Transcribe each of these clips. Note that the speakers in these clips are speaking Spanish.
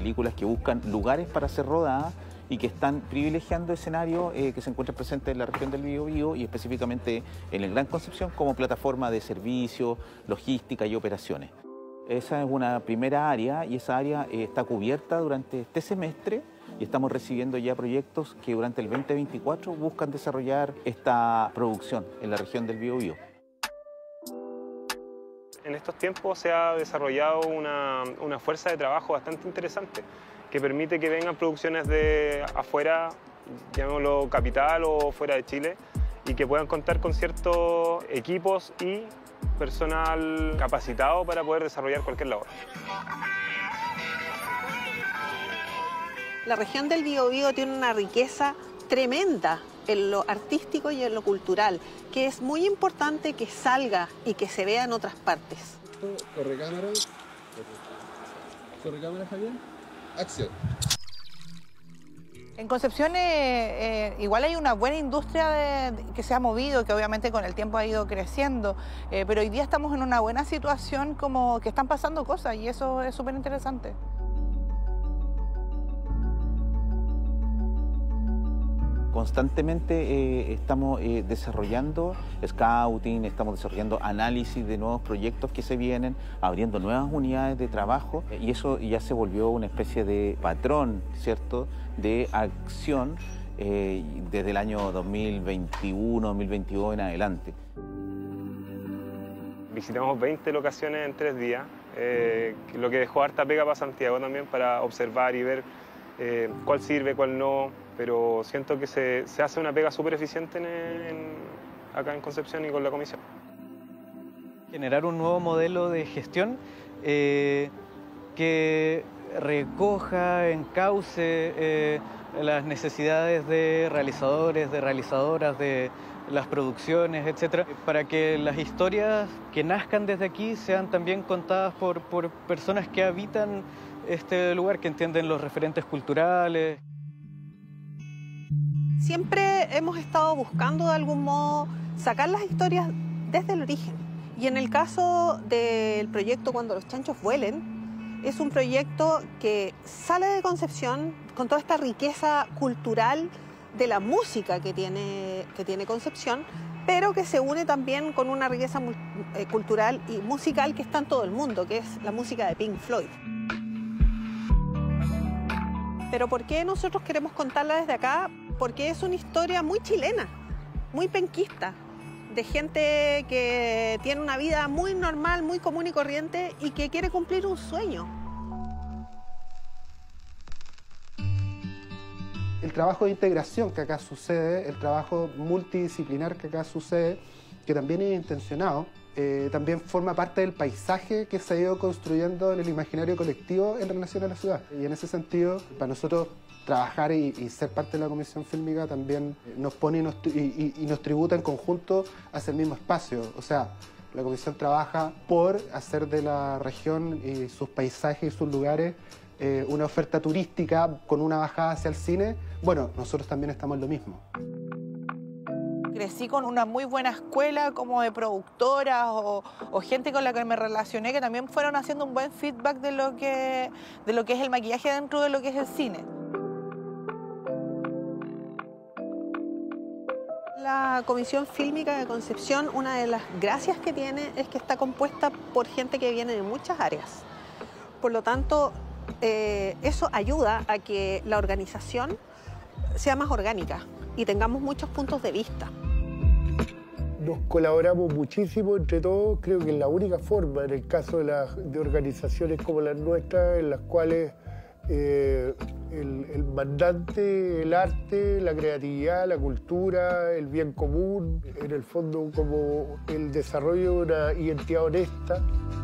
películas que buscan lugares para ser rodadas y que están privilegiando escenarios que se encuentran presentes en la región del Biobío y específicamente en el Gran Concepción como plataforma de servicios, logística y operaciones. Esa es una primera área y esa área está cubierta durante este semestre y estamos recibiendo ya proyectos que durante el 2024 buscan desarrollar esta producción en la región del Biobío. En estos tiempos se ha desarrollado una fuerza de trabajo bastante interesante que permite que vengan producciones de afuera, llamémoslo capital o fuera de Chile, y que puedan contar con ciertos equipos y personal capacitado para poder desarrollar cualquier labor. La región del Biobío tiene una riqueza tremenda en lo artístico y en lo cultural, que es muy importante que salga y que se vea en otras partes. Corre cámara, Javier. Acción. En Concepción igual hay una buena industria que se ha movido, que obviamente con el tiempo ha ido creciendo, pero hoy día estamos en una buena situación como que están pasando cosas y eso es súper interesante. Constantemente estamos desarrollando scouting, estamos desarrollando análisis de nuevos proyectos que se vienen, abriendo nuevas unidades de trabajo y eso ya se volvió una especie de patrón, ¿cierto?, de acción desde el año 2021, 2022 en adelante. Visitamos 20 locaciones en 3 días, lo que dejó harta pega para Santiago también para observar y ver cuál sirve, cuál no, pero siento que se hace una pega súper eficiente acá en Concepción y con la comisión. Generar un nuevo modelo de gestión que recoja, encauce las necesidades de realizadores, de realizadoras, de las producciones, etcétera, para que las historias que nazcan desde aquí sean también contadas por personas que habitan este lugar, que entienden los referentes culturales. Siempre hemos estado buscando de algún modo sacar las historias desde el origen. Y en el caso del proyecto Cuando los chanchos vuelen, es un proyecto que sale de Concepción con toda esta riqueza cultural de la música que tiene Concepción, pero que se une también con una riqueza cultural y musical que está en todo el mundo, que es la música de Pink Floyd. Pero ¿por qué nosotros queremos contarla desde acá? Porque es una historia muy chilena, muy penquista, de gente que tiene una vida muy normal, muy común y corriente y que quiere cumplir un sueño. El trabajo de integración que acá sucede, el trabajo multidisciplinar que acá sucede, que también es intencionado, también forma parte del paisaje que se ha ido construyendo en el imaginario colectivo en relación a la ciudad. Y en ese sentido, para nosotros trabajar y ser parte de la Comisión Fílmica también nos pone y nos tributa en conjunto hacia el mismo espacio. O sea, la Comisión trabaja por hacer de la región y sus paisajes y sus lugares una oferta turística con una bajada hacia el cine. Bueno, nosotros también estamos en lo mismo. Crecí con una muy buena escuela como de productoras o gente con la que me relacioné que también fueron haciendo un buen feedback de lo que es el maquillaje dentro de lo que es el cine. La Comisión Fílmica de Concepción, una de las gracias que tiene es que está compuesta por gente que viene de muchas áreas. Por lo tanto, eso ayuda a que la organización sea más orgánica y tengamos muchos puntos de vista. Nos colaboramos muchísimo entre todos, creo que es la única forma en el caso de organizaciones como las nuestras, en las cuales el mandante, el arte, la creatividad, la cultura, el bien común, en el fondo como el desarrollo de una identidad honesta.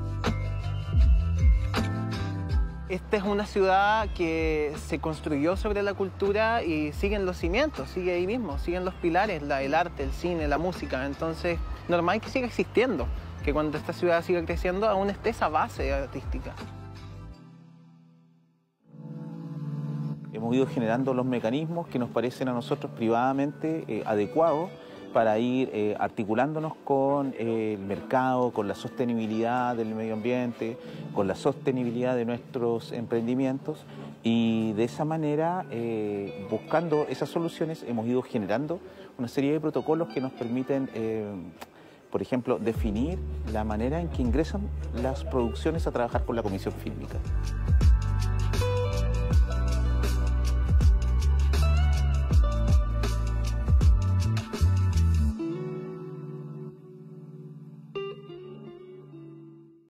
Esta es una ciudad que se construyó sobre la cultura y siguen los cimientos, sigue ahí mismo, siguen los pilares, el arte, el cine, la música. Entonces, normal que siga existiendo, que cuando esta ciudad siga creciendo aún esté esa base artística. Hemos ido generando los mecanismos que nos parecen a nosotros privadamente adecuados para ir articulándonos con el mercado, con la sostenibilidad del medio ambiente, con la sostenibilidad de nuestros emprendimientos Y de esa manera, buscando esas soluciones, hemos ido generando una serie de protocolos que nos permiten, por ejemplo, definir la manera en que ingresan las producciones a trabajar con la comisión fílmica.